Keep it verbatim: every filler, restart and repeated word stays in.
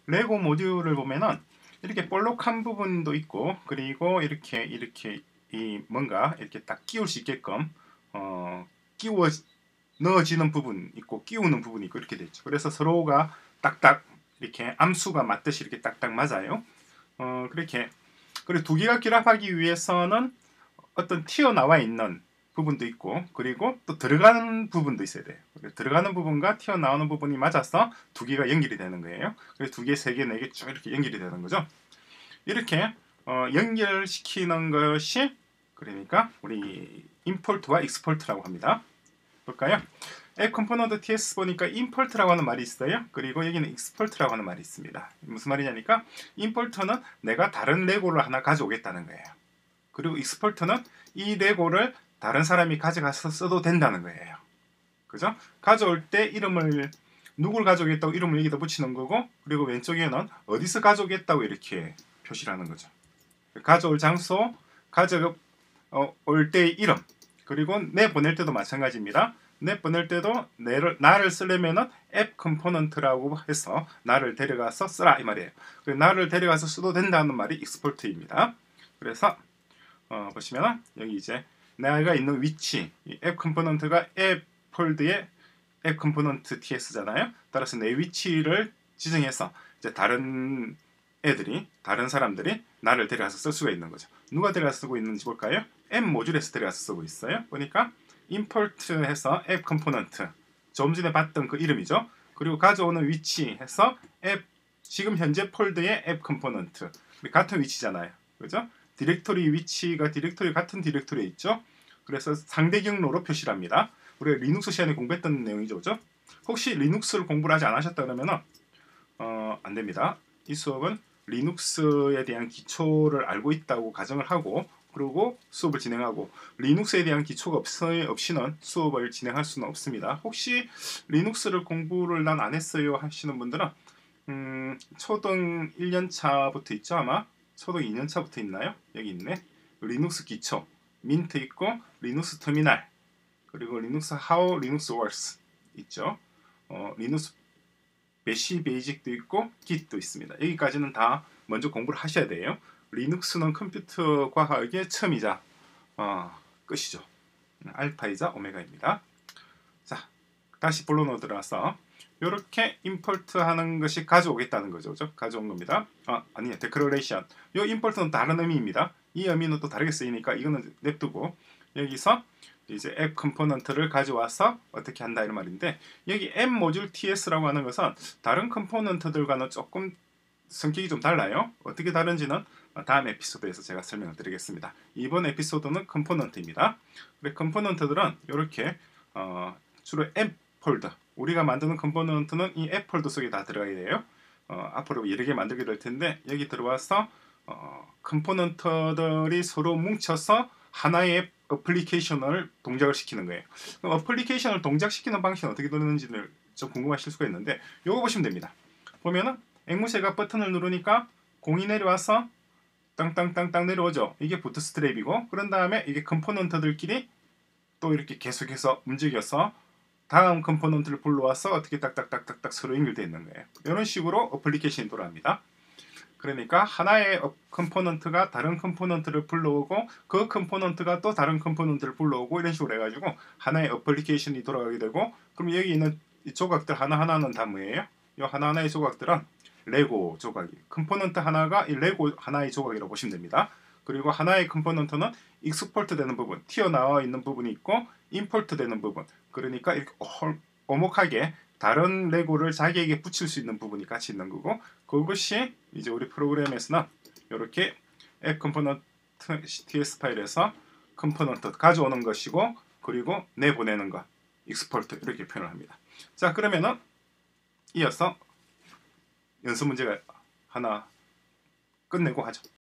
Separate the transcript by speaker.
Speaker 1: 레고 모듈을 보면은 이렇게 볼록한 부분도 있고, 그리고 이렇게 이렇게 이 뭔가 이렇게 딱 끼울 수 있게끔 어 끼워 넣어지는 부분 있고 끼우는 부분이 있고 이렇게 되죠. 그래서 서로가 딱딱 이렇게 암수가 맞듯이 이렇게 딱딱 맞아요. 어 그렇게. 그리고 두 개가 결합하기 위해서는 어떤 튀어나와 있는 부분도 있고, 그리고 또 들어가는 부분도 있어야 돼요. 들어가는 부분과 튀어나오는 부분이 맞아서 두 개가 연결이 되는 거예요. 그래서 두 개, 세 개, 네 개 쭉 이렇게 연결이 되는 거죠. 이렇게 어, 연결시키는 것이 그러니까 우리 임포트와 익스포트라고 합니다. 볼까요? 앱 컴포넌트 티에스 보니까 임포트라고 하는 말이 있어요. 그리고 여기는 익스포트라고 하는 말이 있습니다. 무슨 말이냐니까 임포트는 내가 다른 레고를 하나 가져오겠다는 거예요. 그리고 익스포트는 이 레고를 다른 사람이 가져가서 써도 된다는 거예요. 그죠? 가져올 때 이름을 누굴 가져오겠다고 이름을 여기다 붙이는 거고, 그리고 왼쪽에는 어디서 가져오겠다고 이렇게 표시를 하는 거죠. 가져올 장소, 가져올 때의 이름, 그리고 내보낼 때도 마찬가지입니다. 내보낼 때도 내를, 나를 쓰려면은 앱 컴포넌트라고 해서 나를 데려가서 쓰라 이 말이에요. 나를 데려가서 써도 된다는 말이 익스포트입니다. 그래서 어, 보시면 여기 이제 내가 있는 위치, 앱 컴포넌트가 앱 폴드의 앱 컴포넌트 티에스잖아요. 따라서 내 위치를 지정해서 이제 다른 애들이, 다른 사람들이 나를 데려가서 쓸 수가 있는 거죠. 누가 데려가서 쓰고 있는지 볼까요? 앱 모듈에서 데려가서 쓰고 있어요. 보니까 임포트해서 앱 컴포넌트, 좀 전에 봤던 그 이름이죠. 그리고 가져오는 위치 해서 앱, 지금 현재 폴드의 앱 컴포넌트, 같은 위치잖아요. 그죠? 디렉토리 위치가 디렉토리 같은 디렉토리에 있죠. 그래서 상대 경로로 표시를 합니다. 우리가 리눅스 시간에 공부했던 내용이죠. 그죠? 혹시 리눅스를 공부를 하지 않으셨다 그러면 어, 안 됩니다. 이 수업은 리눅스에 대한 기초를 알고 있다고 가정을 하고, 그리고 수업을 진행하고, 리눅스에 대한 기초가 없, 없이는 수업을 진행할 수는 없습니다. 혹시 리눅스를 공부를 난 안 했어요 하시는 분들은 음, 초등 일 년 차부터 있죠. 아마 초등 이 년 차부터 있나요? 여기 있네. 리눅스 기초, 민트 있고, 리눅스 터미널, 그리고 리눅스 how 리눅스 works 있죠. 어, 리눅스 배시 베이직도 있고 git도 있습니다. 여기까지는 다 먼저 공부를 하셔야 돼요. 리눅스는 컴퓨터 과학의 처음이자 어, 끝이죠. 알파이자 오메가입니다. 자, 다시 본론으로 들어와서 이렇게 임포트 하는 것이 가져오겠다는 거죠. 그죠? 가져온 겁니다. 아, 아니요. 데크러레이션. 이 임포트는 다른 의미입니다. 이 의미는 또 다르게 쓰이니까 이거는 냅두고, 여기서 이제 앱 컴포넌트를 가져와서 어떻게 한다 이런 말인데, 여기 앱 모듈 티에스라고 하는 것은 다른 컴포넌트들과는 조금 성격이 좀 달라요. 어떻게 다른지는 다음 에피소드에서 제가 설명을 드리겠습니다. 이번 에피소드는 컴포넌트입니다. 그래, 컴포넌트들은 이렇게 어, 주로 앱 폴더, 우리가 만드는 컴포넌트는 이 앱 폴더 속에 다 들어가야 돼요. 어, 앞으로 여러 개 만들게 될 텐데, 여기 들어와서 어, 컴포넌트들이 서로 뭉쳐서 하나의 어플리케이션을 동작을 시키는 거예요. 그럼 어플리케이션을 동작시키는 방식은 어떻게 되는지를 좀 궁금하실 수가 있는데, 요거 보시면 됩니다. 보면은 앵무새가 버튼을 누르니까 공이 내려와서 땅땅땅땅 내려오죠. 이게 부트스트랩이고, 그런 다음에 이게 컴포넌트들끼리 또 이렇게 계속해서 움직여서 다음 컴포넌트를 불러와서 어떻게 딱딱딱딱딱 서로 연결되어 있는 거예요. 이런 식으로 어플리케이션이 돌아갑니다. 그러니까 하나의 컴포넌트가 다른 컴포넌트를 불러오고, 그 컴포넌트가 또 다른 컴포넌트를 불러오고, 이런 식으로 해가지고 하나의 어플리케이션이 돌아가게 되고, 그럼 여기 있는 이 조각들 하나하나는 다 뭐예요? 이 하나하나의 조각들은 레고 조각이, 컴포넌트 하나가 이 레고 하나의 조각이라고 보시면 됩니다. 그리고 하나의 컴포넌트는 익스포트 되는 부분, 튀어나와 있는 부분이 있고, 임포트 되는 부분, 그러니까 이렇게 오목하게 다른 레고를 자기에게 붙일 수 있는 부분이 같이 있는 거고, 그것이 이제 우리 프로그램에서는 이렇게 앱 컴포넌트 티에스 파일에서 컴포넌트 가져오는 것이고, 그리고 내보내는 것, 익스포트, 이렇게 표현을 합니다. 자, 그러면은 이어서 연습 문제가 하나 끝내고 하죠.